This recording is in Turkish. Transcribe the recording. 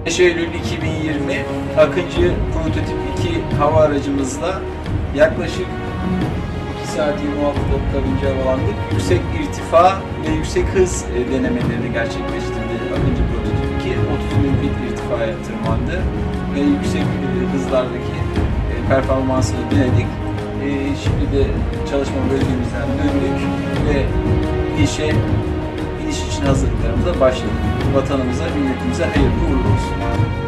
5 Eylül 2020 Akıncı Prototip 2 hava aracımızla yaklaşık 2 saat 26 dakika önce havalandık. Yüksek irtifa ve yüksek hız denemelerini gerçekleştirdi Akıncı Prototip 2. 30.000 fit irtifaya tırmandı ve yüksek hızlardaki performansını denedik. Şimdi de çalışma bölgemizden döndük ve iniş için hazırlıklarımıza başladık. Vatanımıza, milletimize hayırlı uğurlu olsun.